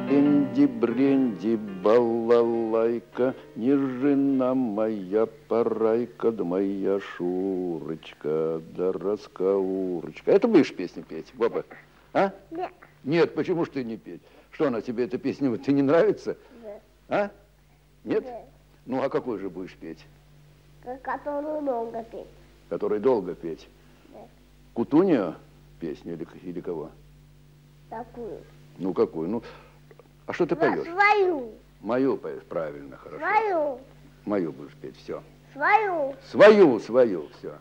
Бенди-бренди, балалайка, нежина моя парайка, да моя Шурочка, да раскаурочка. Это будешь песню петь, Боба? А? Нет. Нет, почему ж ты не петь? Что она тебе, эта песня, вот, тебе не нравится? Нет. А? Нет? Нет. Ну, а какой же будешь петь? Которую долго петь. Который долго петь? Да. Кутунью песню или кого? Такую. Ну, какую? Ну, а что ты поешь? Свою. Мою поешь, правильно, хорошо. Свою. Мою будешь петь, все. Свою. Свою, все.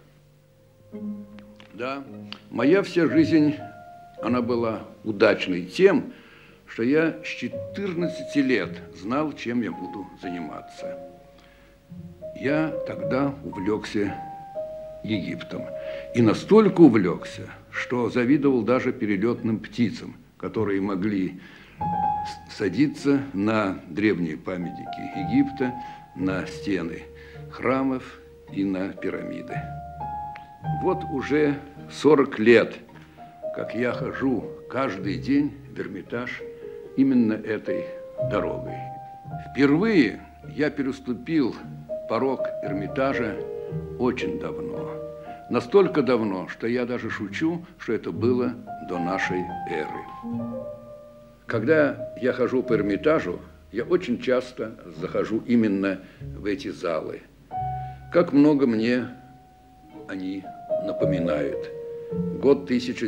Да, моя вся жизнь, она была удачной тем, что я с 14 лет знал, чем я буду заниматься. Я тогда увлекся Египтом. И настолько увлекся, что завидовал даже перелетным птицам, которые могли садиться на древние памятники Египта, на стены храмов и на пирамиды. Вот уже 40 лет, как я хожу каждый день в Эрмитаж именно этой дорогой. Впервые я переступил порог Эрмитажа очень давно. Настолько давно, что я даже шучу, что это было до нашей эры. Когда я хожу по Эрмитажу, я очень часто захожу именно в эти залы. Как много мне они напоминают. Год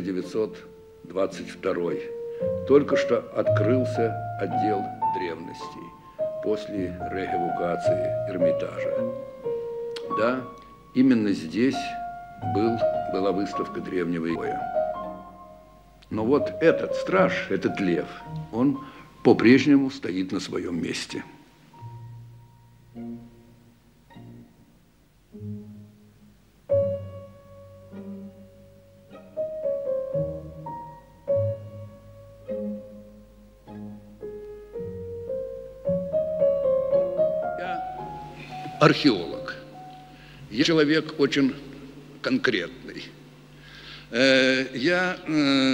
1922. Только что открылся отдел древностей после реэвакуации Эрмитажа. Да, именно здесь была выставка древнего боя. Но вот этот страж, этот лев, он по-прежнему стоит на своем месте. Археолог. Я человек очень конкретный. Я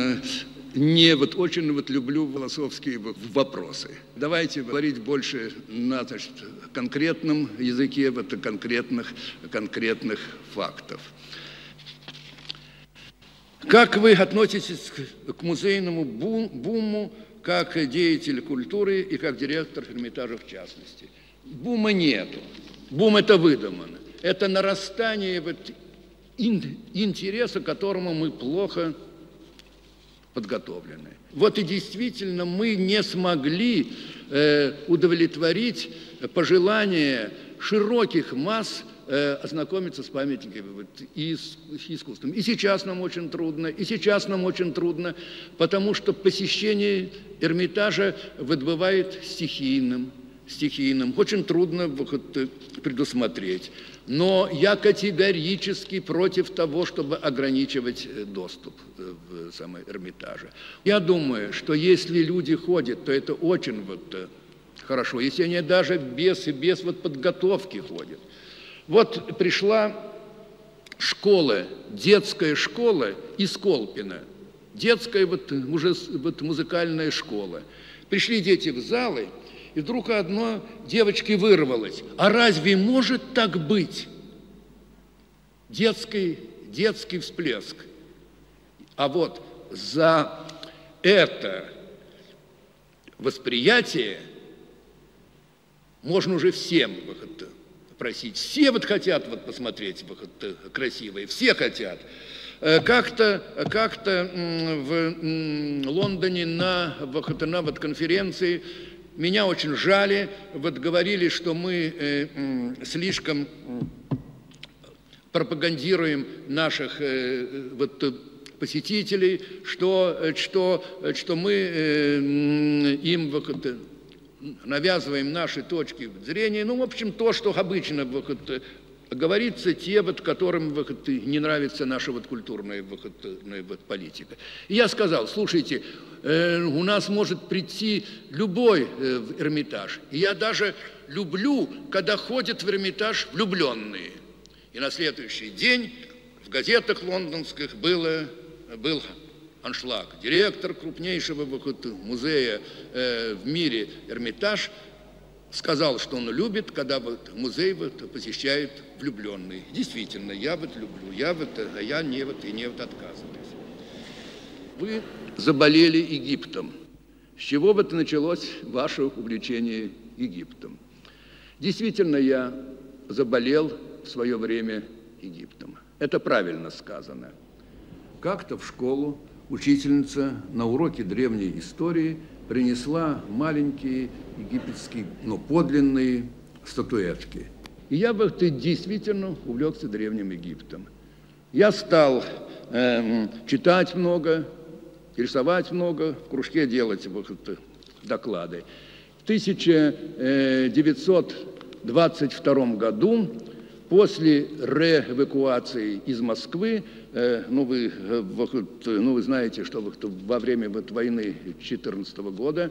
очень люблю философские вопросы. Давайте говорить больше на конкретном языке, конкретных фактов. Как вы относитесь к музейному буму, как деятель культуры и как директор Эрмитажа в частности? Бума нету. Бум – это выдумано. Это нарастание интереса, к которому мы плохо подготовлены. Вот и действительно мы не смогли удовлетворить пожелания широких масс ознакомиться с памятниками и с искусством. И сейчас нам очень трудно, потому что посещение Эрмитажа бывает стихийным. Очень трудно предусмотреть. Но я категорически против того, чтобы ограничивать доступ в самое Эрмитаже. Я думаю, что если люди ходят, то это очень хорошо. Если они даже без подготовки ходят. Вот пришла школа, детская школа из Колпина. Детская музыкальная школа. Пришли дети в залы, и вдруг одной девочке вырвалось: а разве может так быть? Детский всплеск. А вот за это восприятие можно уже всем просить. Все хотят посмотреть красивое, все хотят. Как-то в Лондоне на конференции меня очень жали, говорили, что мы слишком пропагандируем наших посетителей, что мы им навязываем наши точки зрения. Ну, в общем, то, что обычно говорится, те, которым не нравится наша культурная политика. И я сказал: слушайте, у нас может прийти любой в Эрмитаж. И я даже люблю, когда ходят в Эрмитаж влюбленные. И на следующий день в газетах лондонских был аншлаг. Директор крупнейшего музея в мире Эрмитаж сказал, что он любит, когда музей посещает влюбленные. Действительно, я люблю, а я не отказываюсь. Вы заболели Египтом. С чего началось ваше увлечение Египтом? Действительно, я заболел в свое время Египтом. Это правильно сказано. Как-то в школу учительница на уроке древней истории принесла маленькие египетские, но подлинные статуэтки. И я действительно увлекся древним Египтом. Я стал читать много, рисовать много, в кружке делать доклады. В 1922 году, после реэвакуации из Москвы, вы знаете, что во время войны 2014 года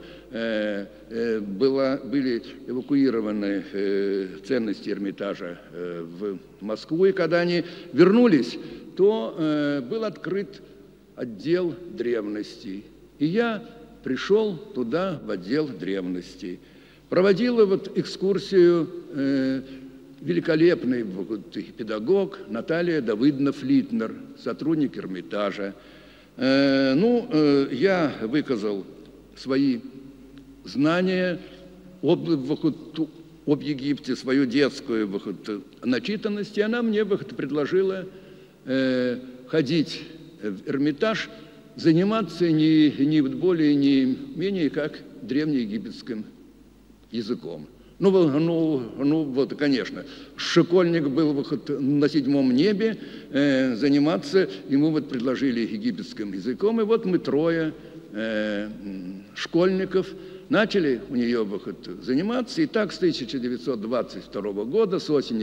были эвакуированы ценности Эрмитажа в Москву, и когда они вернулись, то был открыт отдел древностей. И я пришел туда, в отдел древностей. Проводила экскурсию великолепный педагог Наталья Давыдовна-Флитнер, сотрудник Эрмитажа. Я выказал свои знания об Египте, свою детскую начитанность, и она мне предложила ходить в Эрмитаж, заниматься не более, не менее, как древнеегипетским языком. Конечно, школьник был на 7-м небе, заниматься, ему предложили египетским языком, и мы трое школьников начали у нее заниматься, и так с 1922 года, с осени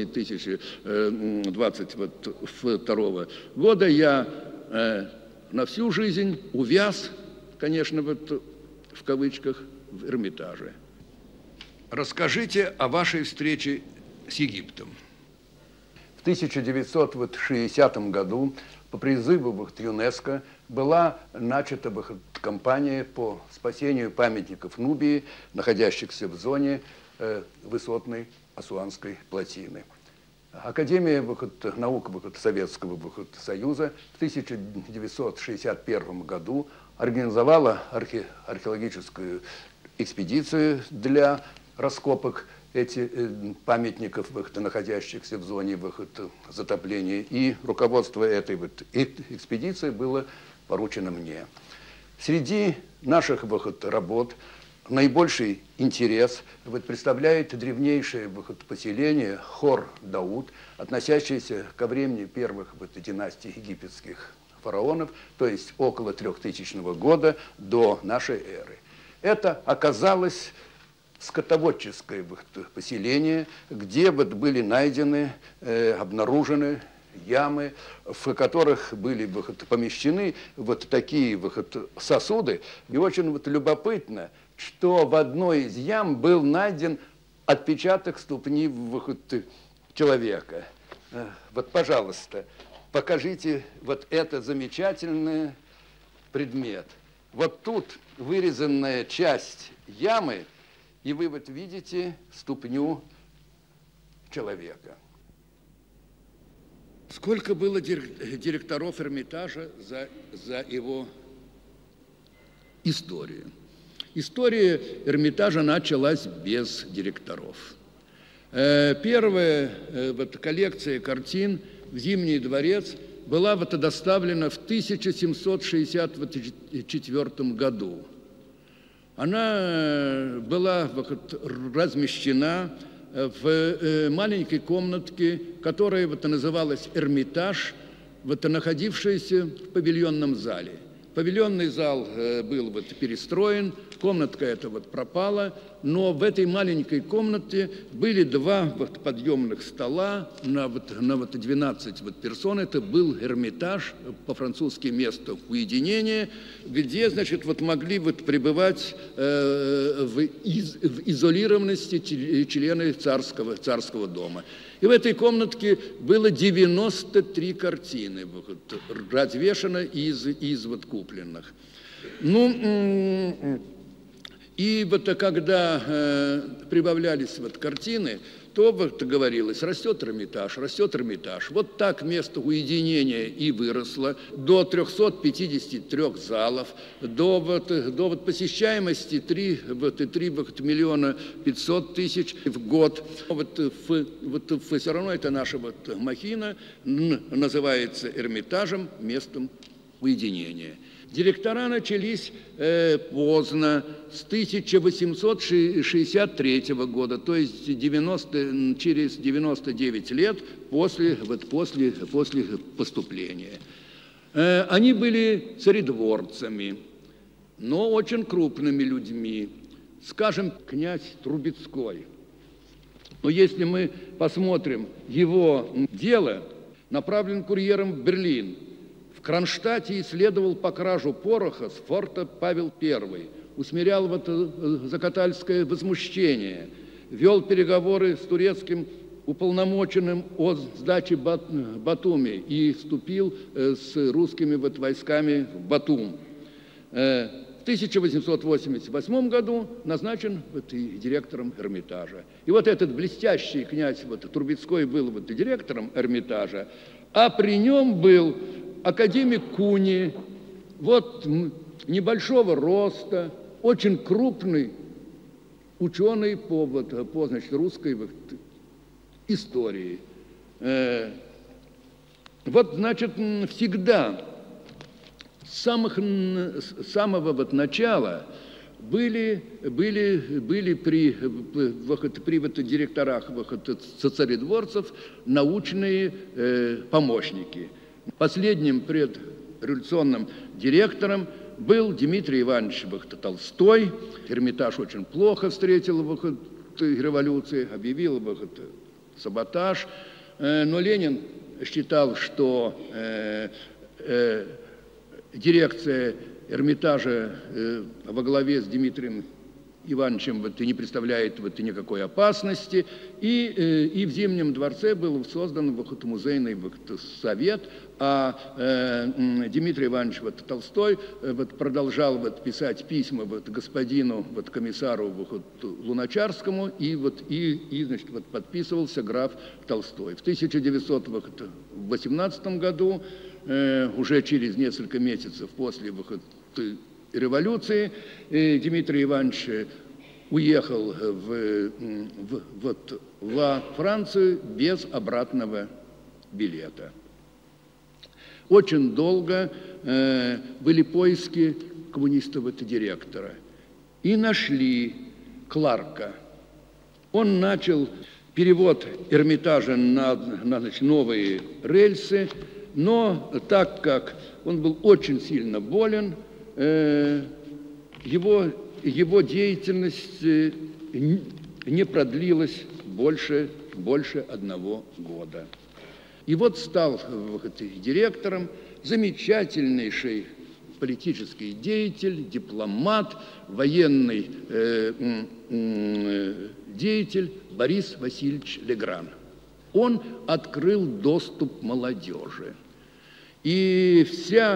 1922 года я на всю жизнь увяз, конечно, в кавычках, в Эрмитаже. Расскажите о вашей встрече с Египтом. В 1960 году по призыву ЮНЕСКО была начата кампания по спасению памятников Нубии, находящихся в зоне высотной Асуанской плотины. Академия наук Советского Союза в 1961 году организовала археологическую экспедицию для раскопок этих памятников, находящихся в зоне затопления. И руководство этой экспедиции было поручено мне. Среди наших работ наибольший интерес представляет древнейшее поселение Хор-Дауд, относящееся ко времени первых династий египетских фараонов, то есть около 3000 года до нашей эры. Это оказалось скотоводческое поселение, где были найдены, обнаружены ямы, в которых были помещены такие сосуды. И очень любопытно, что в одной из ям был найден отпечаток ступни человека. Пожалуйста, покажите этот замечательный предмет. Тут вырезанная часть ямы, и вы видите ступню человека. Сколько было директоров Эрмитажа за его историю? История Эрмитажа началась без директоров. Первая коллекция картин в Зимний дворец была доставлена в 1764 году. Она была размещена в маленькой комнатке, которая называлась Эрмитаж, находившаяся в павильонном зале. Павильонный зал был перестроен, комнатка эта пропала, но в этой маленькой комнате были два подъемных стола на 12 персон. Это был Эрмитаж, по-французски место уединения, где, могли пребывать в изолированности члены царского дома. И в этой комнатке было 93 картины, вот, развешано из вот купленных. Ну, и вот когда прибавлялись вот картины, то вот говорилось, растет Эрмитаж, растет Эрмитаж. Вот так место уединения и выросло до 353 залов, до посещаемости 3 миллиона 500 тысяч в год. Все равно это наша вот махина называется Эрмитажем, местом уединения. Директора начались поздно, с 1863 года, то есть через 99 лет после поступления. Они были царедворцами, но очень крупными людьми. Скажем, князь Трубецкой. Но если мы посмотрим его дело, направлен курьером в Берлин. В Кронштадте исследовал по кражу пороха с форта Павел I, усмирял закатальское возмущение, вел переговоры с турецким уполномоченным о сдаче Батуми и вступил с русскими войсками в Батум. В 1888 году назначен директором Эрмитажа. И вот этот блестящий князь Трубецкой был директором Эрмитажа, а при нем был академик Куни, вот небольшого роста, очень крупный ученый по значит, русской истории. Вот, значит, всегда с самого начала были при директорах царедворцев научные помощники. Последним предреволюционным директором был Дмитрий Иванович Толстой. Эрмитаж очень плохо встретил революции, объявил саботаж. Но Ленин считал, что дирекция Эрмитажа во главе с Дмитрием Ивановичем не представляет никакой опасности. И в Зимнем дворце был создан музейный совет, а Дмитрий Иванович Толстой продолжал писать письма господину комиссару Луначарскому и значит, подписывался граф Толстой. В 1918 году, уже через несколько месяцев после революции, Дмитрий Иванович уехал во Францию без обратного билета. Очень долго были поиски коммунистов-директора. И нашли Кларка. Он начал перевод Эрмитажа на значит, новые рельсы, но так как он был очень сильно болен, его деятельность не продлилась больше 1 года. И вот стал директором замечательнейший политический деятель, дипломат, военный деятель Борис Васильевич Легран. Он открыл доступ молодежи. И все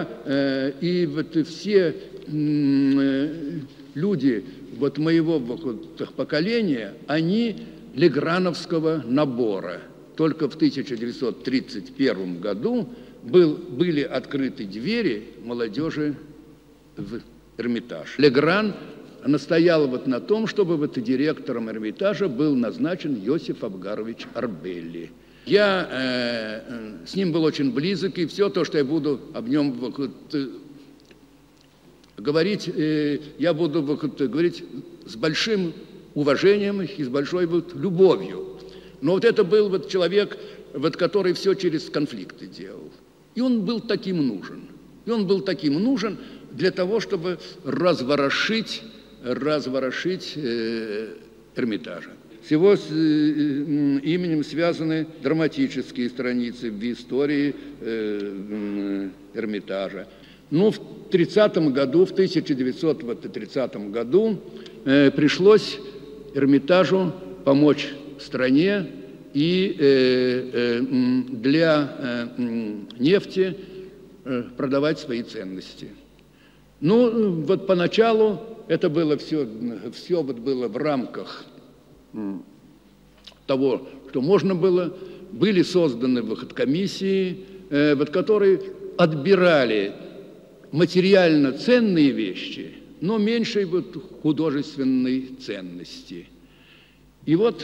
люди моего поколения, они леграновского набора. Только в 1931 году были открыты двери молодежи в Эрмитаж. Легран настоял на том, чтобы директором Эрмитажа был назначен Иосиф Абгарович Арбелли. Я с ним был очень близок, и все то, что я буду об нем говорить, я буду говорить с большим уважением и с большой любовью. Но это был человек, который все через конфликты делал. И он был таким нужен. И он был таким нужен для того, чтобы разворошить Эрмитажа. С его именем связаны драматические страницы в истории Эрмитажа. Ну, в 1930 году пришлось Эрмитажу помочь стране и для нефти продавать свои ценности. Ну, вот поначалу это было все вот было в рамках того, что можно было. Были созданы комиссии, вот, которые отбирали материально ценные вещи, но меньшей вот художественной ценности. И вот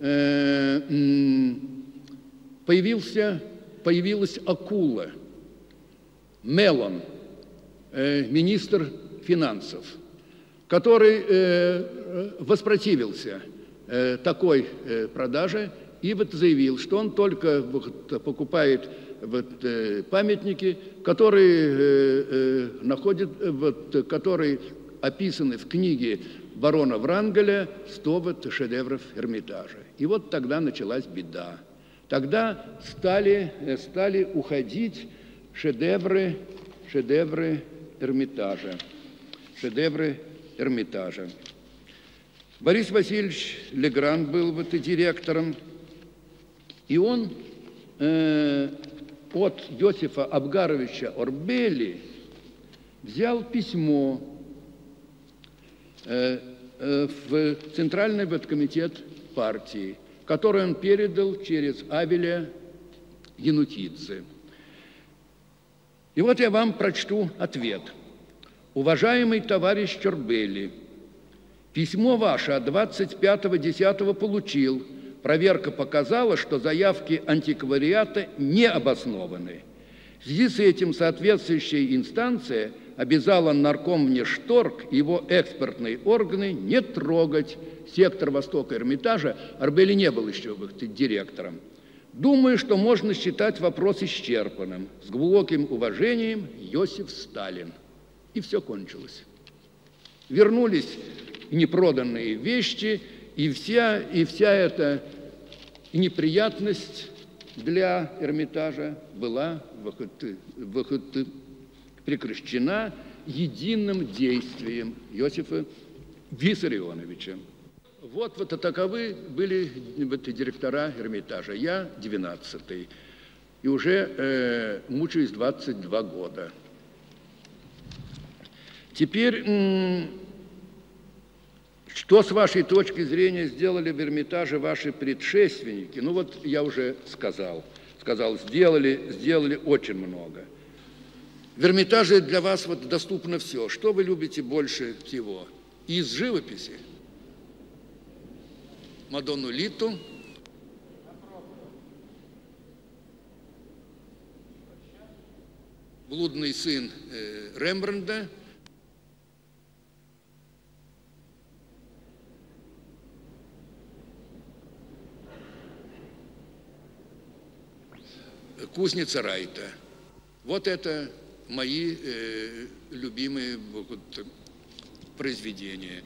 появилась акула, Мелон, министр финансов, который воспротивился такой продаже и вот заявил, что он только вот покупает вот памятники, которые которые описаны в книге барона Врангеля «100 вот шедевров Эрмитажа». И вот тогда началась беда. Тогда стали уходить шедевры Эрмитажа. Шедевры Эрмитажа. Борис Васильевич Легран был вот и директором, и он от Иосифа Абгаровича Орбели взял письмо в Центральный комитет партии, который он передал через Авеля Янутидзе. И вот я вам прочту ответ. Уважаемый товарищ Орбели, письмо ваше от 25.10 получил. Проверка показала, что заявки антиквариата не обоснованы. В связи с этим соответствующая инстанция обязала Наркомвнешторг и его экспертные органы не трогать сектор Востока Эрмитажа. Орбели не был еще директором. Думаю, что можно считать вопрос исчерпанным. С глубоким уважением, Иосиф Сталин. И все кончилось. Вернулись непроданные вещи, и вся эта неприятность для Эрмитажа была прекращена единым действием Иосифа Виссарионовича. Вот таковы были директора Эрмитажа. Я 12-й, и уже мучаюсь 22 года. Теперь, что с вашей точки зрения сделали в Эрмитаже ваши предшественники? Ну вот я уже сказал, сделали очень много. В Эрмитаже для вас вот доступно все. Что вы любите больше всего? Из живописи? Мадонну Литу, блудный сын Рембрандта, кузница Райта. Вот это мои любимые произведения.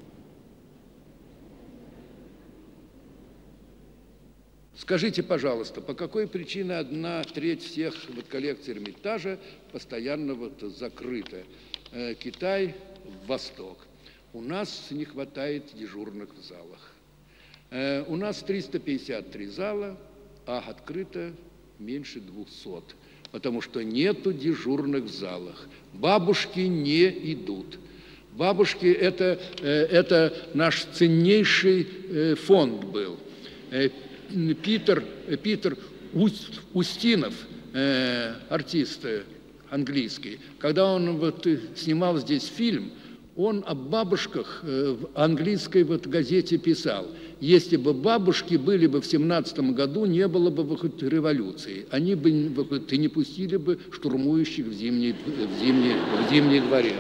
Скажите, пожалуйста, по какой причине 1/3 всех коллекций Эрмитажа постоянно закрыта? Китай, Восток. У нас не хватает дежурных в залах. У нас 353 зала, а открыто меньше 200, потому что нету дежурных в залах. Бабушки не идут. Бабушки – это наш ценнейший фонд был. Питер Устинов, артист английский, когда он снимал здесь фильм, он о бабушках в английской газете писал: если бы бабушки были бы в 17-м году, не было бы революции, они бы не пустили бы штурмующих в Зимний дворец.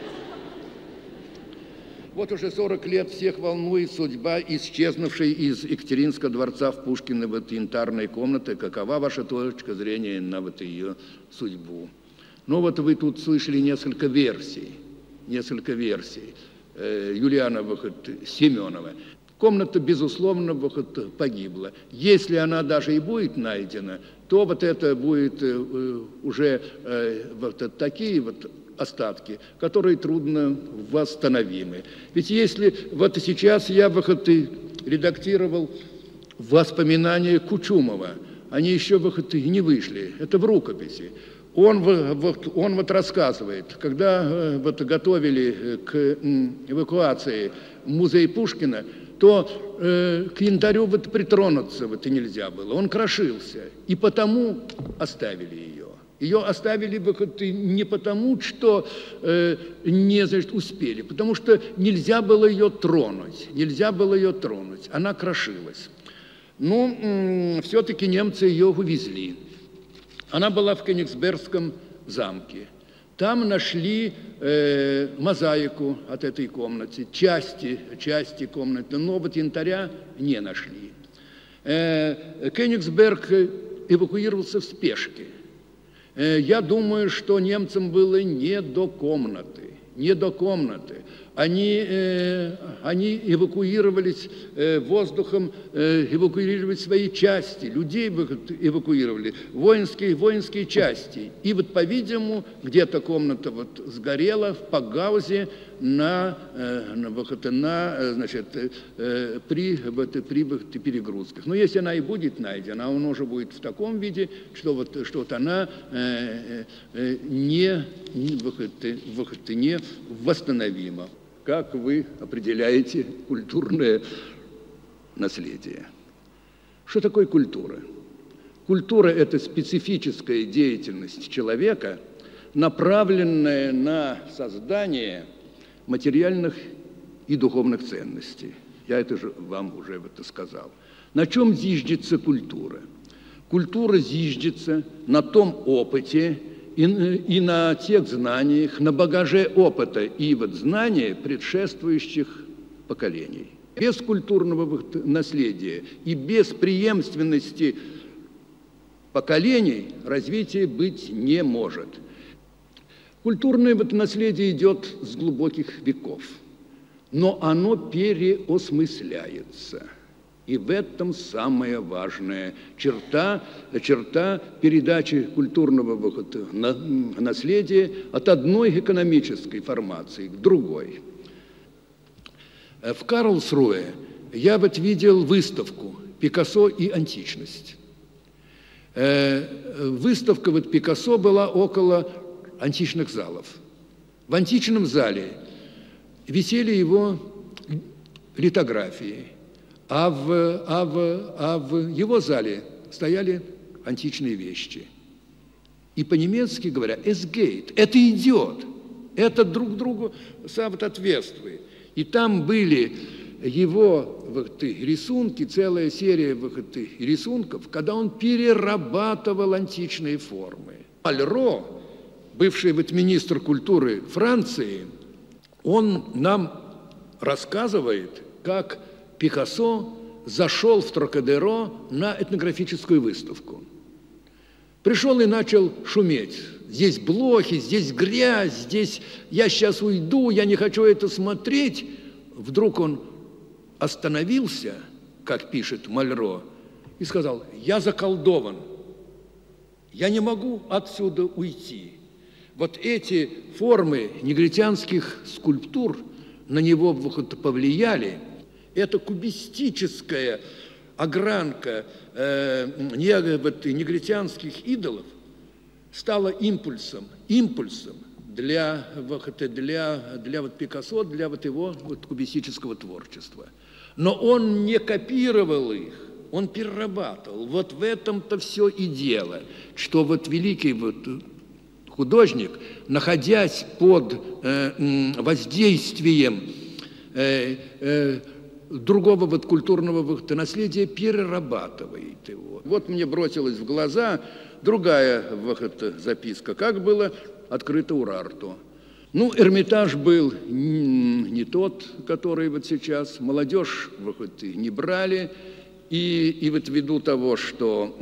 Вот уже 40 лет всех волнует судьба исчезнувшей из Екатеринского дворца в Пушкино янтарной комнаты. Какова ваша точка зрения на ее судьбу? Ну вот вы тут слышали несколько версий. Юлиана Семенова. Комната, безусловно, погибла. Если она даже и будет найдена, то это будет уже такие остатки, которые трудно восстановимы. Ведь если сейчас я редактировал воспоминания Кучумова. Они еще не вышли, это в рукописи. Он рассказывает, когда готовили к эвакуации музей Пушкина, то к янтарю притронуться нельзя было, он крошился, и потому оставили ее. Ее оставили не потому, что не успели, потому что нельзя было ее тронуть, она крошилась. Но все-таки немцы ее увезли. Она была в Кёнигсбергском замке. Там нашли мозаику от этой комнаты, части комнаты, но янтаря не нашли. Кёнигсберг эвакуировался в спешке. Я думаю, что немцам было не до комнаты. Они эвакуировались воздухом, эвакуировали свои части, людей эвакуировали, воинские части. И по-видимому, где-то комната сгорела в Пагаузе при перегрузках. Но если она и будет найдена, она уже будет в таком виде, что она не восстановима. Как вы определяете культурное наследие? Что такое культура? Культура – это специфическая деятельность человека, направленная на создание материальных и духовных ценностей. Я это же вам уже сказал. На чем зиждется культура? Культура зиждется на том опыте и на тех знаниях, на багаже опыта и знания предшествующих поколений. Без культурного наследия и без преемственности поколений развития быть не может. Культурное наследие идет с глубоких веков, но оно переосмысляется. И в этом самая важная черта передачи культурного наследия от одной экономической формации к другой. В Карлсруэ я видел выставку «Пикассо и античность». Выставка Пикассо была около античных залов. В античном зале висели его литографии, а в его зале стояли античные вещи. И по-немецки говоря, «es geht», это идет, это друг другу соответствует. И там были его рисунки, целая серия рисунков, когда он перерабатывал античные формы. Мальро, бывший министр культуры Франции, он нам рассказывает, как Пикассо зашел в Трокадеро на этнографическую выставку. Пришел и начал шуметь. Здесь блохи, здесь грязь, здесь я сейчас уйду, я не хочу это смотреть. Вдруг он остановился, как пишет Мальро, и сказал: я заколдован, я не могу отсюда уйти. Вот эти формы негритянских скульптур на него повлияли. Это кубистическая огранка негритянских идолов стала импульсом для Пикассо, для его кубистического творчества. Но он не копировал их, он перерабатывал. Вот в этом-то все и дело, что великий художник, находясь под воздействием другого культурного наследия, перерабатывает его. Вот мне бросилась в глаза другая записка, как было открыто Урарту. Ну, Эрмитаж был не тот, который сейчас, молодежь не брали, и ввиду того, что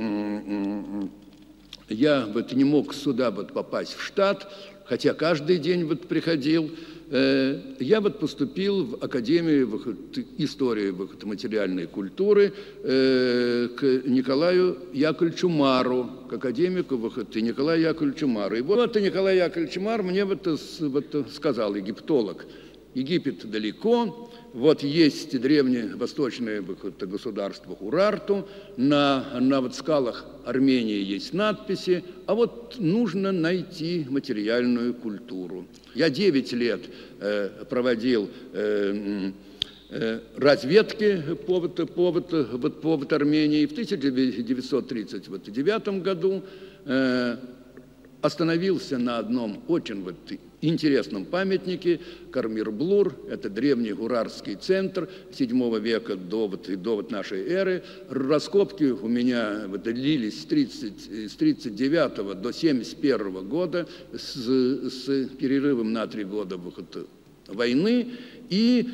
я не мог сюда попасть в штат, хотя каждый день приходил, я поступил в Академию истории материальной культуры к Николаю Яковлевичу Мару, к академику Николаю Яковлевичу Мару. И вот Николай Яковлевич Мар мне сказал, египтолог: Египет далеко, вот есть древнее восточное государство Урарту, на вот скалах Армении есть надписи, а вот нужно найти материальную культуру. Я 9 лет проводил разведки по Армении. В 1939 году остановился на одном очень интересном памятнике Кармир-Блур. Это древний гурарский центр 7 века до нашей эры. Раскопки у меня длились с 1939 до 1971 года с перерывом на 3 года войны. И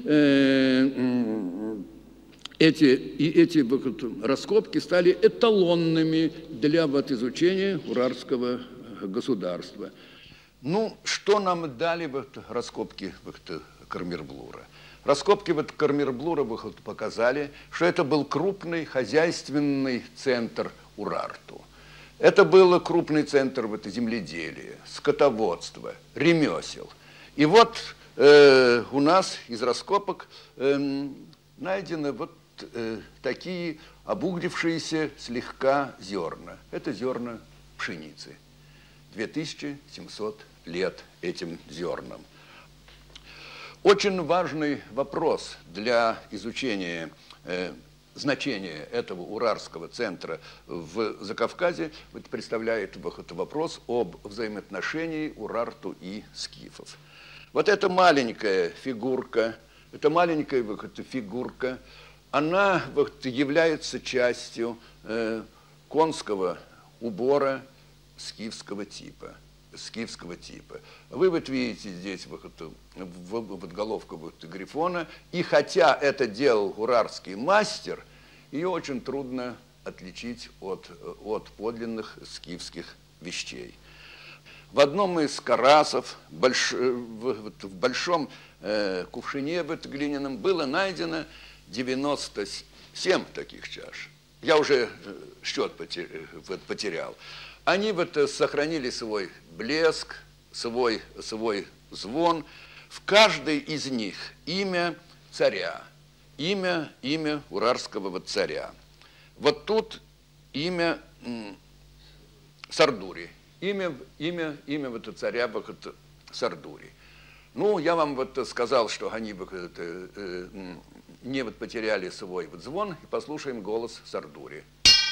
эти раскопки стали эталонными для изучения урарского государства. Ну, что нам дали раскопки Кармир-Блура? Раскопки Кармир-Блура показали, что это был крупный хозяйственный центр Урарту. Это был крупный центр земледелия, скотоводства, ремесел. И вот у нас из раскопок найдены такие обуглившиеся слегка зерна. Это зерна пшеницы. 2700 лет этим зернам. Очень важный вопрос для изучения значения этого урарского центра в Закавказье представляет вопрос об взаимоотношении Урарту и скифов. Вот эта маленькая фигурка, она является частью конского убора скифского типа. Вы видите здесь головку грифона, и хотя это делал урарский мастер, ее очень трудно отличить от подлинных скифских вещей. В одном из карасов, в большом кувшине глиняном, было найдено 97 таких чаш. Я уже счет потерял. Они сохранили свой блеск, свой звон. В каждой из них имя царя, имя урарского царя. Вот тут имя Сардури, имя царя Сардури. Ну, я вам сказал, что они не потеряли свой звон, и послушаем голос Сардури.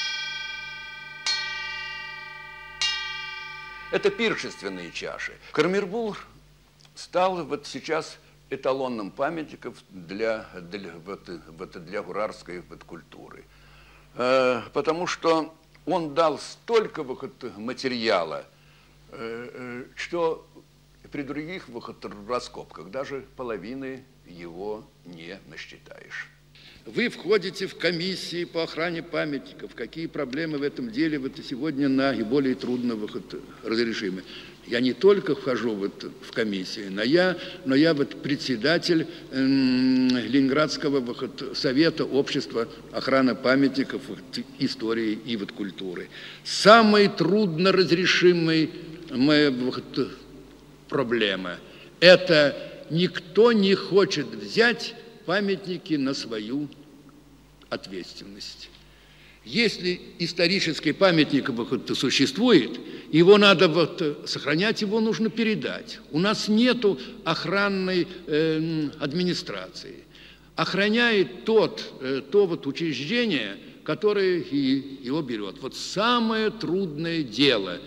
Это пиршественные чаши. Кармир-Блур стал сейчас эталонным памятником для гурарской культуры. Потому что он дал столько материала, что при других раскопках даже половины его не насчитаешь. Вы входите в комиссии по охране памятников. Какие проблемы в этом деле сегодня наиболее трудно разрешимы? Я не только вхожу в комиссию, но я председатель Ленинградского совета общества охраны памятников истории и культуры. Самой трудно разрешимой проблема – это никто не хочет взять памятники на свою ответственность. Если исторический памятник существует, его надо сохранять, его нужно передать. У нас нету охранной администрации. Охраняет то учреждение, которое его берет. Вот самое трудное дело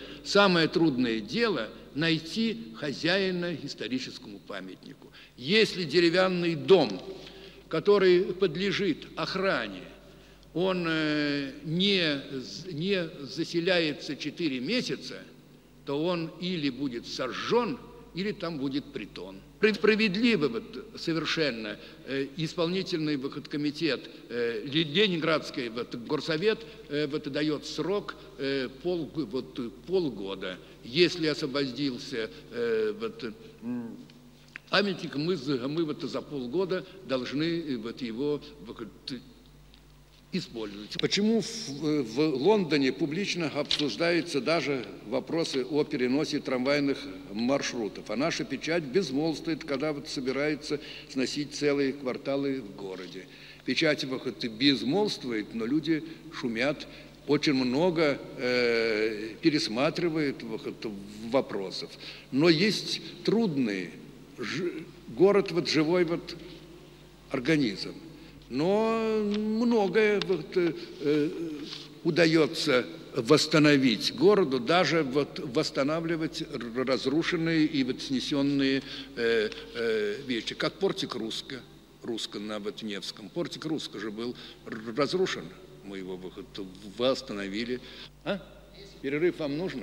найти хозяина историческому памятнику. Если деревянный дом, который подлежит охране, он не заселяется 4 месяца, то он или будет сожжен, или там будет притон. Справедливо совершенно исполнительный комитет, Ленинградский горсовет дает срок полгода. Если освободился памятник, мы за полгода должны его использовать. Почему в Лондоне публично обсуждаются даже вопросы о переносе трамвайных маршрутов, а наша печать безмолвствует, когда вот собирается сносить целые кварталы в городе. Печать безмолвствует, но люди шумят, очень много пересматривают вопросов. Но есть трудные, город живой организм. Но многое удается восстановить городу, даже восстанавливать разрушенные и снесенные вещи, как портик Руска на Невском. Портик Руска же был разрушен, мы его восстановили. А? Перерыв вам нужно?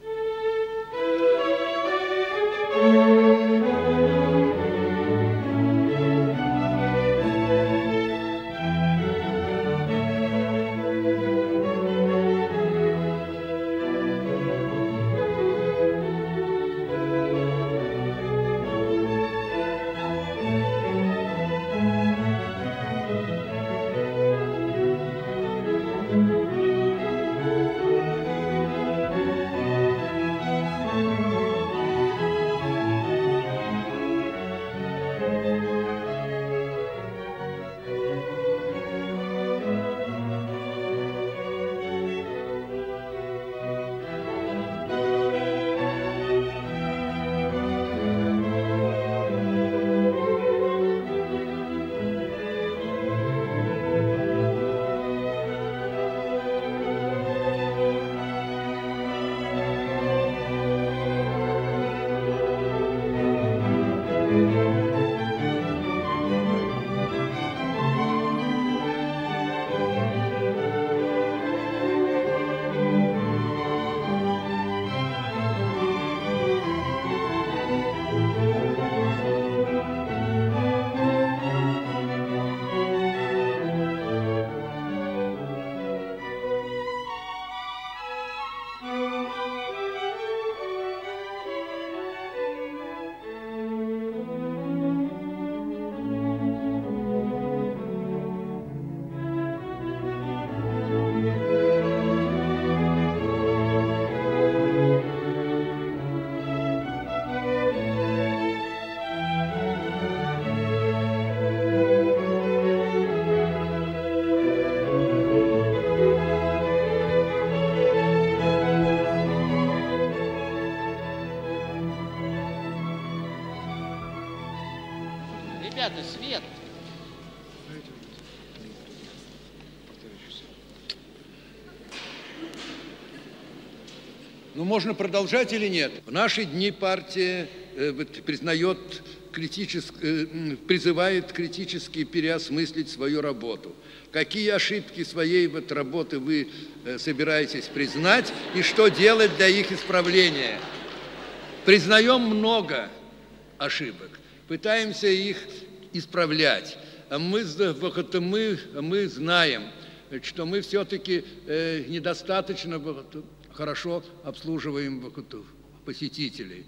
Ребята, свет! Ну, можно продолжать или нет? В наши дни партия призывает критически переосмыслить свою работу. Какие ошибки своей работы вы собираетесь признать и что делать для их исправления? Признаем много ошибок, пытаемся их исправлять. А мы знаем, что мы все-таки недостаточно хорошо обслуживаем посетителей.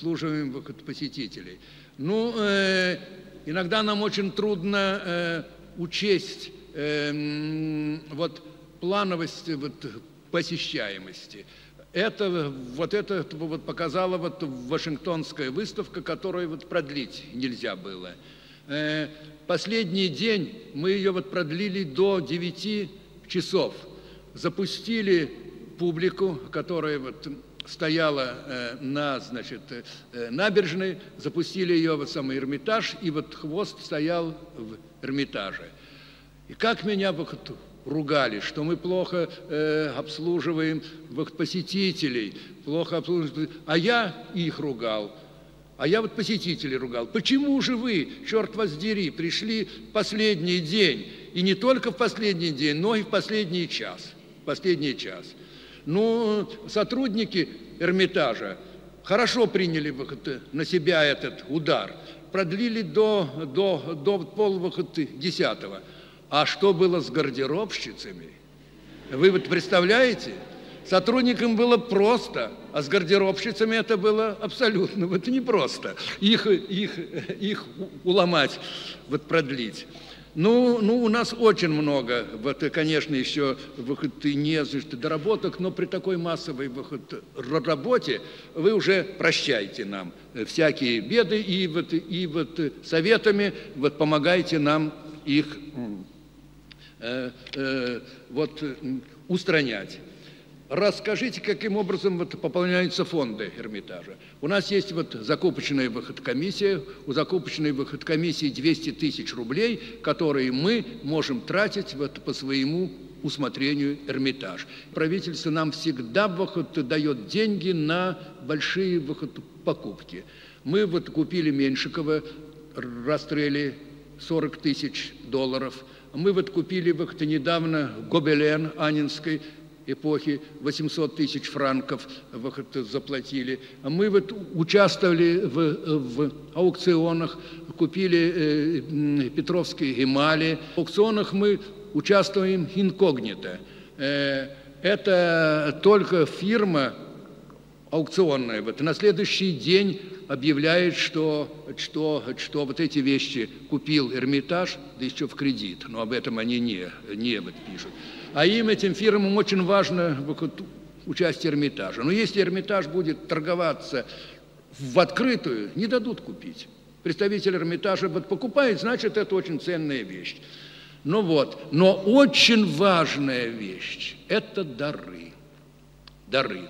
Ну, иногда нам очень трудно учесть плановость посещаемости. Это показала Вашингтонская выставка, которую продлить нельзя было. Последний день мы ее продлили до 9 часов. Запустили публику, которая стояла на набережной, запустили ее в самый Эрмитаж, и хвост стоял в Эрмитаже. И как меня ругали, что мы плохо обслуживаем посетителей, а я их ругал. А я посетителей ругал. Почему же вы, черт вас дери, пришли в последний день? И не только в последний день, но и в последний час. Ну, сотрудники Эрмитажа хорошо приняли на себя этот удар. Продлили до 9:30. А что было с гардеробщицами? Вы представляете? Сотрудникам было просто, а с гардеробщицами это было абсолютно непросто. Их уломать, продлить. Ну, у нас очень много, вот, конечно, еще не доработок, но при такой массовой работе вы уже прощайте нам всякие беды и вот советами вот помогайте нам их устранять. Расскажите, каким образом вот пополняются фонды Эрмитажа. У нас есть вот закупочная комиссия, у закупочной комиссии 200 тысяч рублей, которые мы можем тратить вот по своему усмотрению Эрмитаж. Правительство нам всегда дает деньги на большие покупки. Мы вот купили Меньшикова, расстрели $40 тысяч. Мы вот купили недавно Гобелен Анненской эпохи, 800 тысяч франков заплатили. Мы вот участвовали в аукционах, купили Петровские Гемали. В аукционах мы участвуем инкогнито. Это только фирма аукционная вот на следующий день объявляет, что вот эти вещи купил Эрмитаж, да еще в кредит. Но об этом они не пишут. А этим фирмам очень важно участие Эрмитажа. Но если Эрмитаж будет торговаться в открытую, не дадут купить. Представитель Эрмитажа покупает, значит, это очень ценная вещь. Но очень важная вещь – это дары. Дары.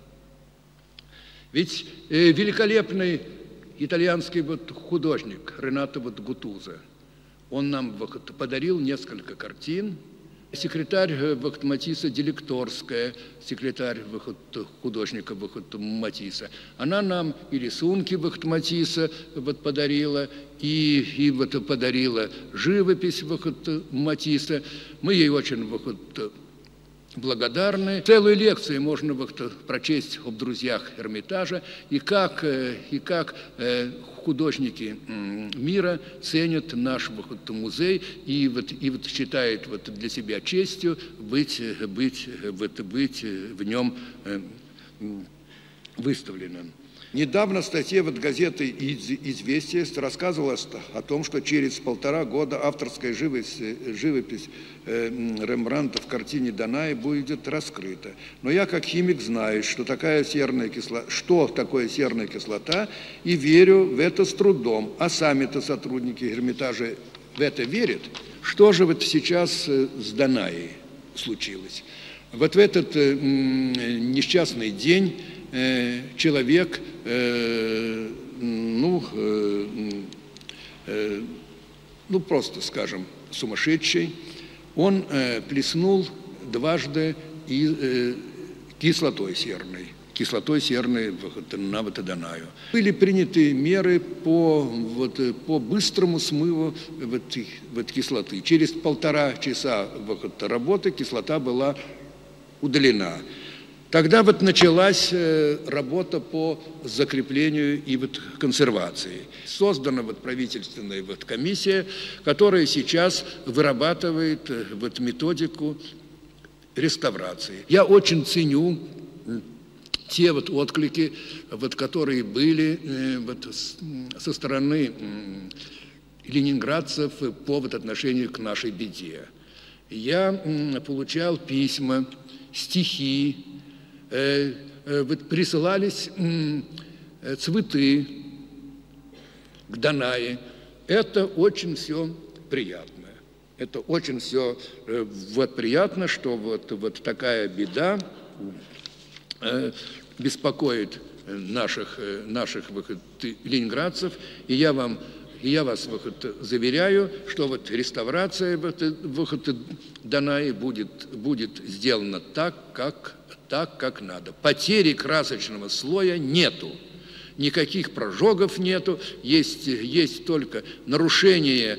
Ведь великолепный итальянский художник Ренато Гутузо, он нам подарил несколько картин. Секретарь Матисса Делекторская, секретарь художника Матисса, она нам и рисунки Матисса подарила, и подарила живопись Матисса. Мы ей очень благодарны. Целую лекцию можно прочесть об друзьях Эрмитажа и как художники мира ценят наш музей и считают для себя честью быть в нем выставленным. Недавно в статье газеты «Известия» рассказывалось о том, что через 1,5 года авторская живопись Рембрандта в картине «Данаи» будет раскрыта. Но я, как химик, знаю, что такое серная кислота, и верю в это с трудом. А сами-то сотрудники Эрмитажа в это верят. Что же сейчас с Данаей случилось? Вот в этот несчастный день человек, просто скажем, сумасшедший, он плеснул дважды кислотой серной на Данаю. Были приняты меры по быстрому смыву кислоты. Через 1,5 часа работы кислота была удалена. Тогда началась работа по закреплению и консервации. Создана правительственная комиссия, которая сейчас вырабатывает методику реставрации. Я очень ценю те отклики, которые были со стороны ленинградцев по отношению к нашей беде. Я получал письма, стихи, присылались цветы к Данае. Это очень все приятно. Это очень все приятно, что такая беда беспокоит наших ленинградцев. И я вас заверяю, что реставрация Данаи будет сделана так, как надо. Потери красочного слоя нету. Никаких прожогов нету, есть только нарушение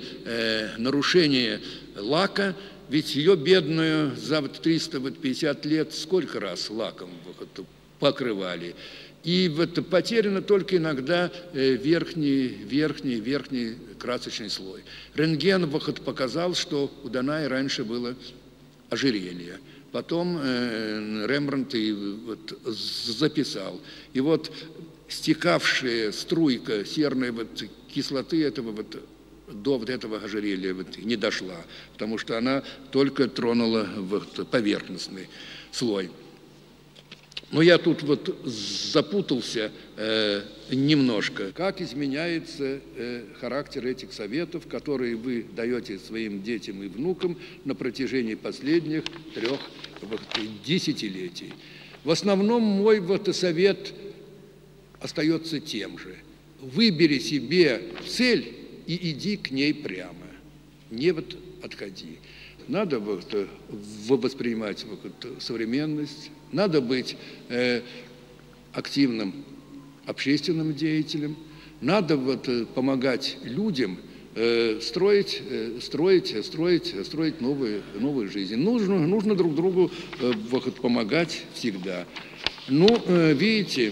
лака, ведь ее бедную за 350 лет сколько раз лаком покрывали. И потеряно только иногда верхний красочный слой. Рентген показал, что у Данаи раньше было ожерелье. Потом Рембрандт записал. И стекавшая струйка серной кислоты этого до вот этого ожерелья вот не дошла, потому что она только тронула вот поверхностный слой. Но я тут вот запутался немножко. Как изменяется характер этих советов, которые вы даете своим детям и внукам на протяжении последних 3 десятилетий? В основном мой вот совет остается тем же. Выбери себе цель и иди к ней прямо. Не вот отходи. Надо вот воспринимать вот современность, надо быть активным общественным деятелем, надо вот помогать людям строить новую жизнь. Нужно друг другу вот помогать всегда. Ну, видите,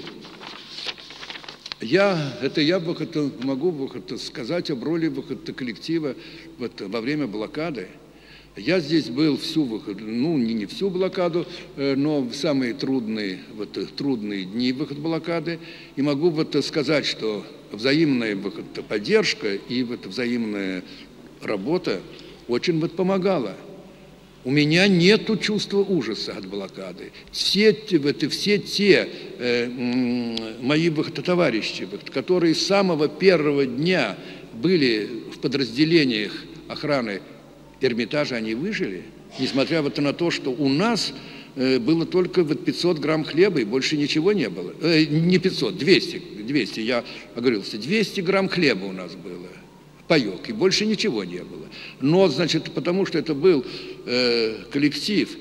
я могу сказать об роли коллектива во время блокады. Я здесь был не всю блокаду, но в самые трудные дни блокады. И могу сказать, что взаимная поддержка и взаимная работа очень помогала. У меня нету чувства ужаса от блокады. Все те мои товарищи, которые с самого первого дня были в подразделениях охраны Эрмитажа, они выжили, несмотря на то, что у нас было только 500 грамм хлеба, и больше ничего не было. Не 500, 200, я оговорился, 200 грамм хлеба у нас было, паёк, и больше ничего не было. Но, значит, потому что это был коллектив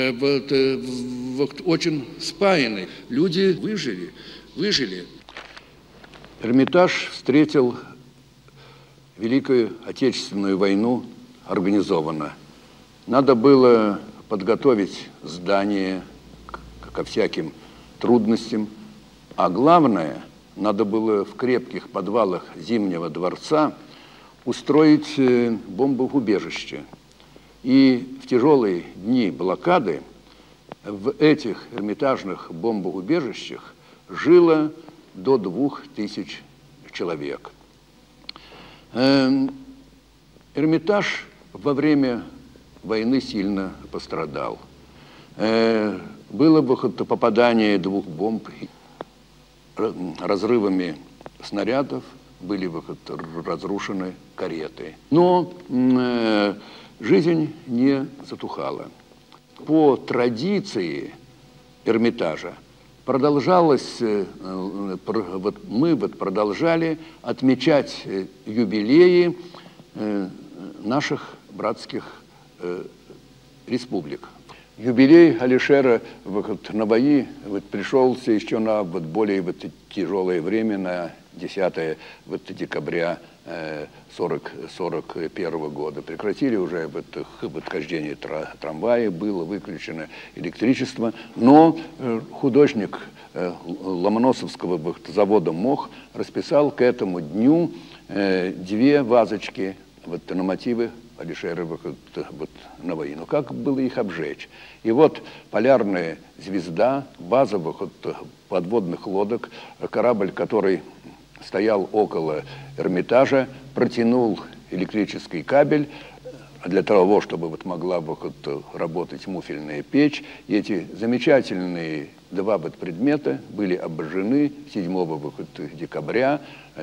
очень спаянный, люди выжили. Эрмитаж встретил Великую Отечественную войну организованно. Надо было подготовить здание ко всяким трудностям, а главное, надо было в крепких подвалах Зимнего дворца устроить бомбоубежище. И в тяжелые дни блокады в этих эрмитажных бомбоубежищах жило до 2000 человек. Эрмитаж во время войны сильно пострадал. Было попадание 2 бомб, разрывами снарядов были разрушены кареты. Но жизнь не затухала. По традиции Эрмитажа продолжалось, мы продолжали отмечать юбилеи наших братских республик. Юбилей Алишера Наваи пришелся еще на более тяжелое время, на 10 декабря 1941 года. Прекратили уже хождение трамвая, было выключено электричество, но художник Ломоносовского завода МОХ расписал к этому дню 2 вазочки на мотивы Алишера Наваи. Но как было их обжечь? И вот полярная звезда, база подводных лодок, корабль, который стоял около Эрмитажа, протянул электрический кабель для того, чтобы могла работать муфельная печь. И эти замечательные 2 предмета были обожжены 7 декабря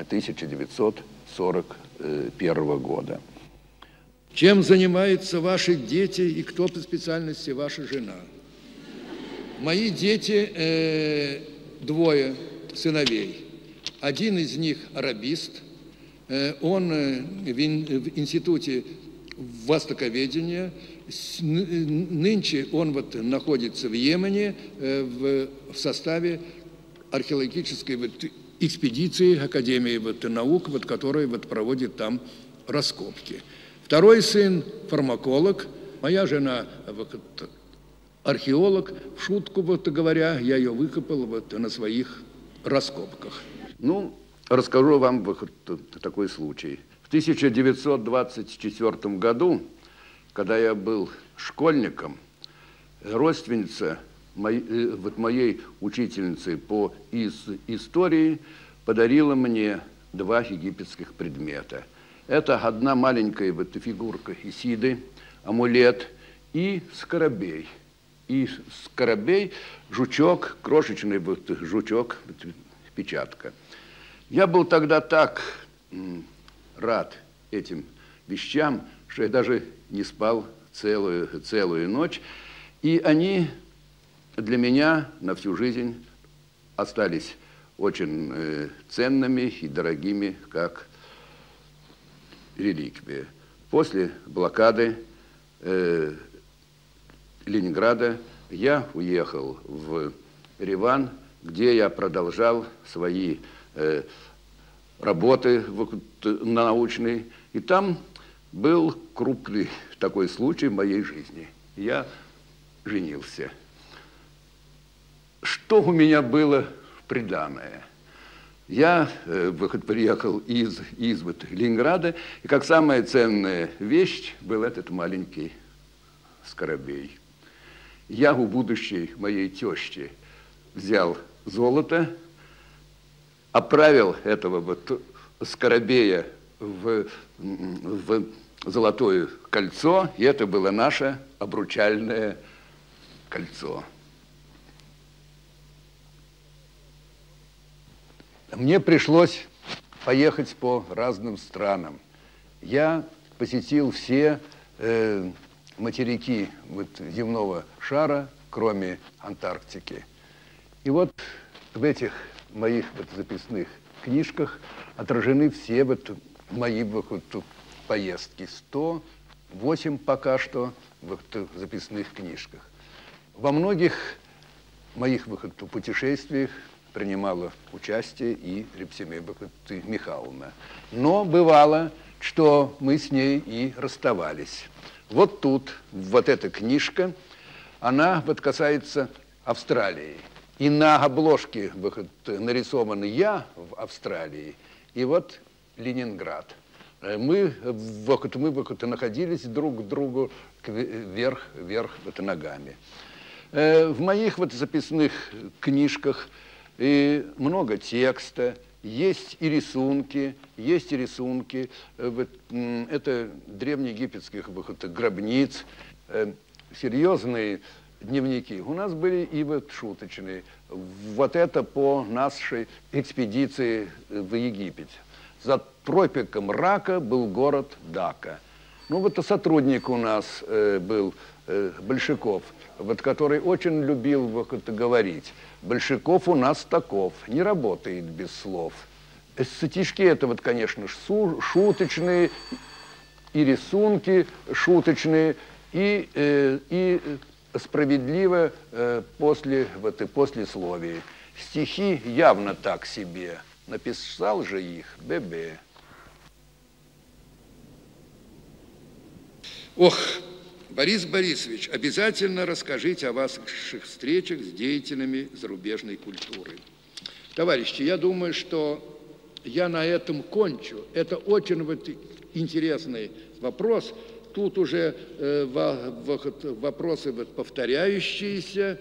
1941 года. Чем занимаются ваши дети и кто по специальности ваша жена? Мои дети 2 сыновей. Один из них арабист, он в институте востоковедения, нынче он находится в Йемене в составе археологической экспедиции Академии наук, которая проводит там раскопки. Второй сын фармаколог, моя жена археолог. В шутку говоря, я ее выкопал на своих раскопках. Ну, расскажу вам такой случай. В 1924 году, когда я был школьником, родственница моей учительницы по истории подарила мне 2 египетских предмета. Это одна маленькая вот фигурка Исиды, амулет и скоробей. И скоробей, жучок, крошечный вот жучок, печатка. Я был тогда так рад этим вещам, что я даже не спал целую ночь. И они для меня на всю жизнь остались очень ценными и дорогими, как реликвия. После блокады Ленинграда я уехал в Ереван, где я продолжал свои работы научные. И там был крупный такой случай в моей жизни. Я женился. Что у меня было приданое? Я приехал из Ленинграда, и как самая ценная вещь был этот маленький скоробей. Я у будущей моей тещи взял золото, оправил этого вот скоробея в золотое кольцо, и это было наше обручальное кольцо. Мне пришлось поехать по разным странам. Я посетил все материки вот земного шара, кроме Антарктики. И вот в этих моих вот записных книжках отражены все вот мои вот поездки. 108 пока что в записных книжках. Во многих моих путешествиях принимала участие и Репсимея Михайловна. Но бывало, что мы с ней и расставались. Вот тут, вот эта книжка, она вот касается Австралии. И на обложке нарисован я в Австралии, и вот Ленинград. Мы находились друг к другу вверх ногами. В моих вот записных книжках и много текста, есть и рисунки. Это древнеегипетских гробниц, серьезные дневники. У нас были и вот шуточные. Вот это по нашей экспедиции в Египет. За тропиком Рака был город Дака. Ну вот сотрудник у нас был Большаков, вот, который очень любил говорить. Большаков у нас таков, не работает без слов. Стишки это вот, конечно, шуточные, и рисунки шуточные, и справедливо послесловие. Стихи явно так себе. Написал же их Бебе. Ох, Борис Борисович, обязательно расскажите о ваших встречах с деятелями зарубежной культуры. Товарищи, я думаю, что я на этом кончу. Это очень вот интересный вопрос. Тут уже вопросы вот повторяющиеся.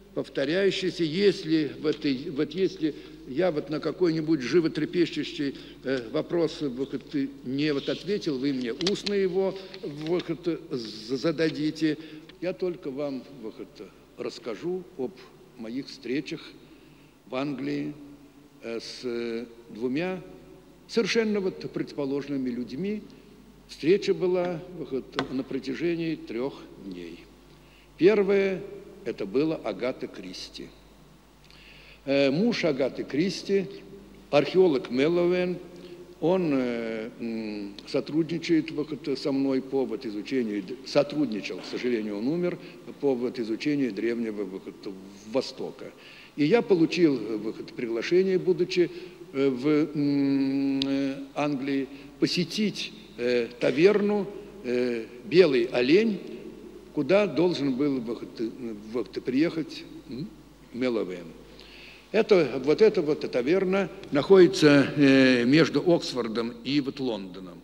Если я вот на какой-нибудь животрепещущий вопрос не ответил, вы мне устно его зададите. Я только вам расскажу об моих встречах в Англии с двумя совершенно предположенными людьми. Встреча была на протяжении 3 дней. Первое – это была Агата Кристи. Муж Агаты Кристи, археолог Меллоуэн, он сотрудничает со мной по изучению, сотрудничал, к сожалению, он умер, по изучению Древнего Востока. И я получил приглашение, будучи в Англии, посетить таверну «Белый олень», куда должен был приехать Меллоуэн. Эта таверна находится между Оксфордом и Лондоном.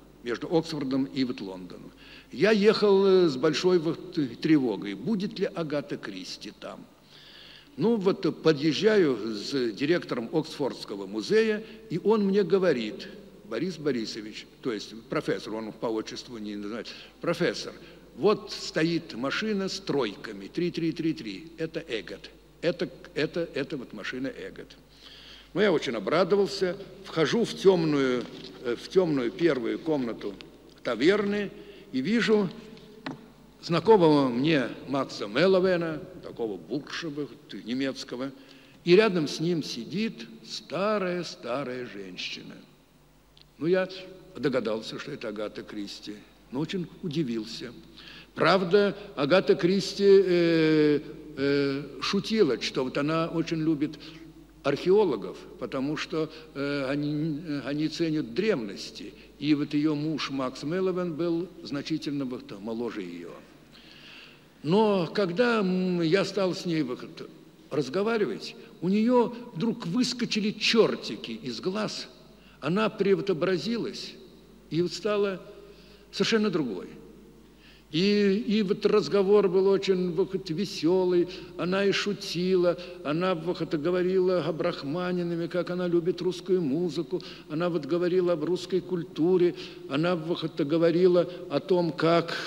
Я ехал с большой тревогой, будет ли Агата Кристи там. Ну подъезжаю с директором Оксфордского музея, и он мне говорит: Борис Борисович, то есть профессор, он по отчеству не знает, профессор, вот стоит машина с тройками, 3333, это Эгот, это вот машина Эгот. Ну, я очень обрадовался, вхожу в темную первую комнату таверны и вижу знакомого мне Макса Мелловена, такого буршева немецкого, и рядом с ним сидит старая женщина. Ну, я догадался, что это Агата Кристи, но очень удивился. Правда, Агата Кристи шутила, что вот она очень любит археологов, потому что они ценят древности. И вот ее муж Макс Мелловен был значительно моложе ее. Но когда я стал с ней разговаривать, у нее вдруг выскочили чертики из глаз, она преобразилась и вот стала совершенно другой. И вот разговор был очень веселый, она и шутила, она говорила об Рахманинове, как она любит русскую музыку, она вот говорила об русской культуре, она говорила о том, как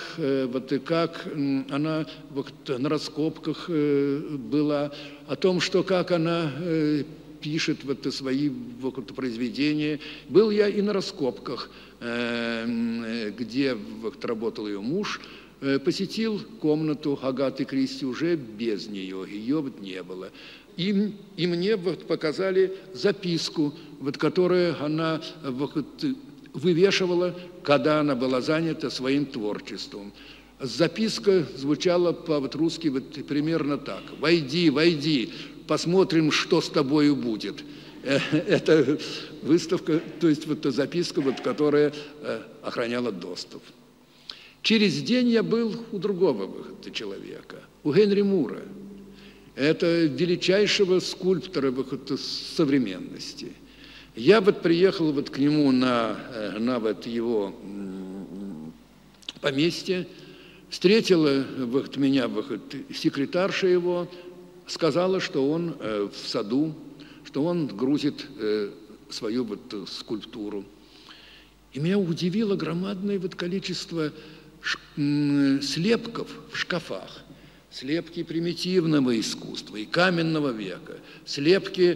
она на раскопках была, о том, что как она пишет свои произведения. Был я и на раскопках, где работал ее муж, посетил комнату Агаты Кристи уже без нее, ее не было. И мне показали записку, которую она вывешивала, когда она была занята своим творчеством. Записка звучала по-русски примерно так: «Войди, войди, посмотрим, что с тобою будет». Это выставка, то есть записка, которая охраняла доступ. Через день я был у другого человека, у Генри Мура. Это величайшего скульптора современности. Я приехал к нему на его поместье, встретила меня секретарша его, сказала, что он в саду, что он грузит свою скульптуру. И меня удивило громадное количество слепков в шкафах. Слепки примитивного искусства и каменного века, слепки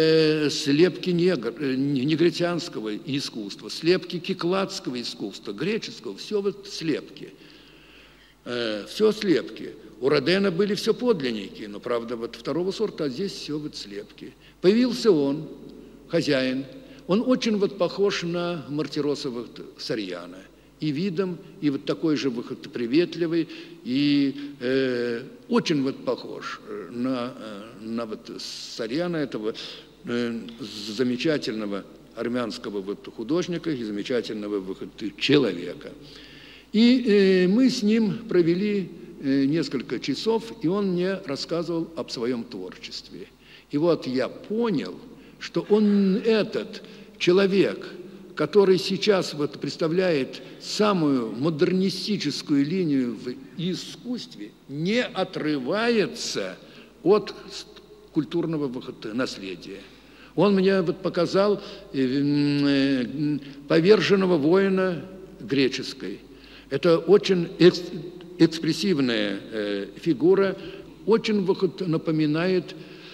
негритянского искусства, слепки кикладского искусства, греческого, все слепки. Все слепки. У Родена были все подлинники, но, правда, второго сорта, а здесь все слепки. Появился он, хозяин. Он очень похож на Мартироса Сарьяна. И видом, и такой же приветливый, и очень похож на Сарьяна, этого замечательного армянского художника и замечательного человека. И мы с ним провели несколько часов, и он мне рассказывал об своем творчестве. И я понял, что он этот человек, который сейчас представляет самую модернистическую линию в искусстве, не отрывается от культурного наследия. Он мне показал поверженного воина греческой. Это очень экспрессивная фигура, очень напоминает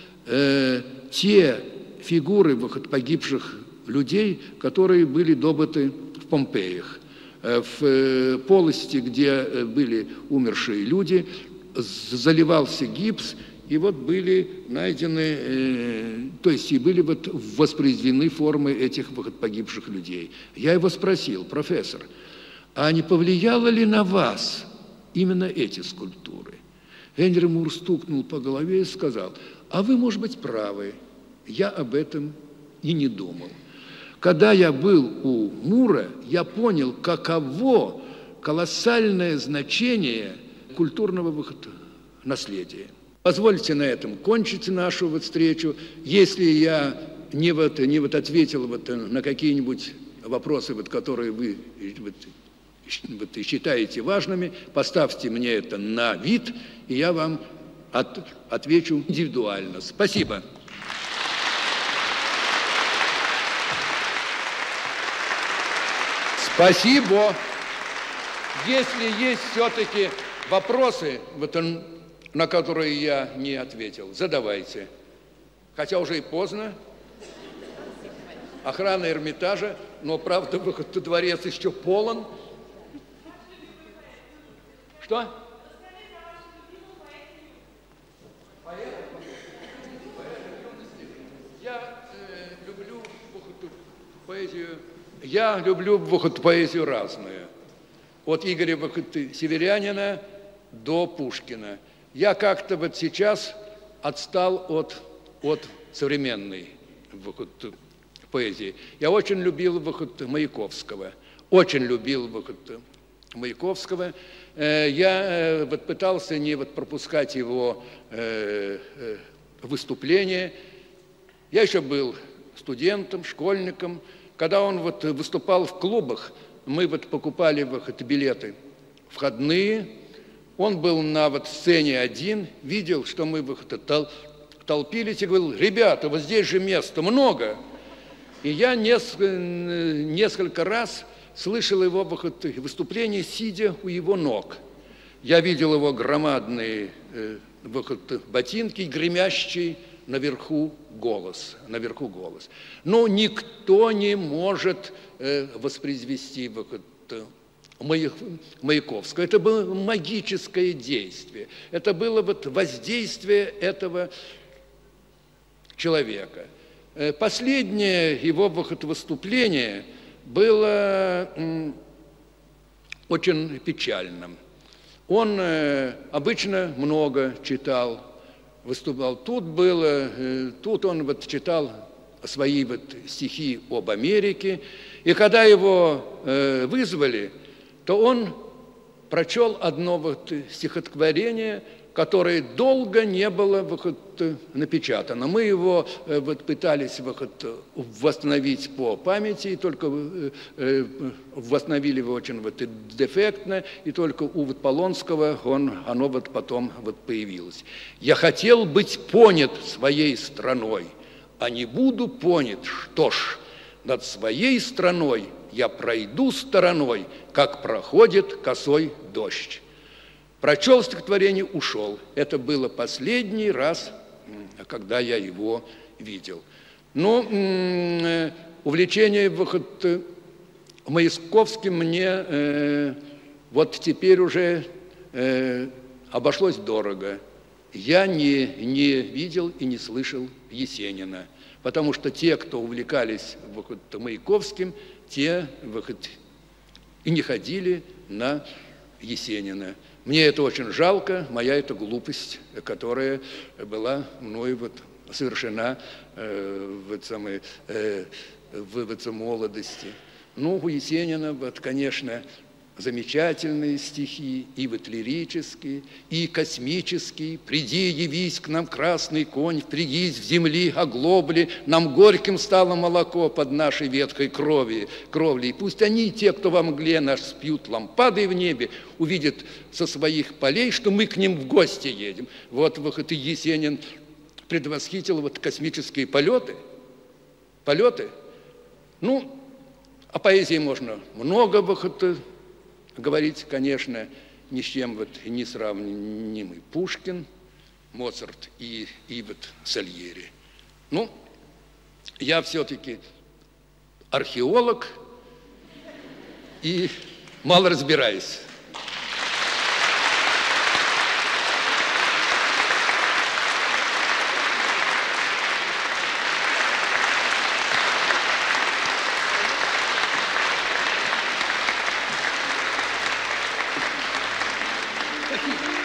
те фигуры погибших людей, которые были добыты в Помпеях. В полости, где были умершие люди, заливался гипс, и были найдены, то есть и были воспроизведены формы этих погибших людей. Я его спросил: профессор, а не повлияло ли на вас именно эти скульптуры? Генри Мур стукнул по голове и сказал: а вы, может быть, правы, я об этом и не думал. Когда я был у Мура, я понял, каково колоссальное значение культурного наследия. Позвольте на этом кончить нашу встречу. Если я не ответил на какие-нибудь вопросы, которые вы считаете важными, поставьте мне это на вид, и я вам отвечу индивидуально. Спасибо. Спасибо. Если есть все-таки вопросы, на которые я не ответил, задавайте. Хотя уже и поздно. Охрана Эрмитажа, но, правда, дворец еще полон. Что? Я люблю поэзию разную. От Игоря Северянина до Пушкина. Я как-то вот сейчас отстал от современной поэзии. Я очень любил Маяковского. Очень любил Маяковского. Я пытался не пропускать его выступления. Я еще был студентом, школьником. Когда он выступал в клубах, мы покупали билеты входные. Он был на сцене один, видел, что мы толпились и говорил: ребята, вот здесь же места много. И я несколько раз слышал его выступление, сидя у его ног. Я видел его громадные ботинки, гремящий наверху голос. Но никто не может воспроизвести Маяковского. Это было магическое действие. Это было воздействие этого человека. Последнее его выступление было очень печальным. Он обычно много читал, выступал. Тут он читал свои стихи об Америке. И когда его вызвали, то он прочел одно стихотворение, которое долго не было напечатано. Мы его пытались восстановить по памяти, и только восстановили его очень дефектно, и только у Полонского оно потом появилось. «Я хотел быть понят своей страной, а не буду понят, что ж, над своей страной я пройду стороной, как проходит косой дождь». Прочел стихотворение, ушел. Это было последний раз, когда я его видел. Но увлечение Маяковским мне теперь уже обошлось дорого. Я не видел и не слышал Есенина, потому что те, кто увлекались Маяковским, те и не ходили на Есенина. Мне это очень жалко, моя это глупость, которая была мною совершена в молодости. Ну, у Есенина, конечно, замечательные стихи, и лирические, и космические. «Приди, явись к нам, красный конь, впрягись в земли оглобли, нам горьким стало молоко под нашей ветхой кровлей. И пусть они, те, кто во мгле наш спьют лампадой в небе, увидят со своих полей, что мы к ним в гости едем». Вот и Есенин предвосхитил космические полеты. Ну, о поэзии можно много говорить, конечно, ни с чем не сравнимый Пушкин, Моцарт и Сальери. Ну, я все-таки археолог и мало разбираюсь. Спасибо.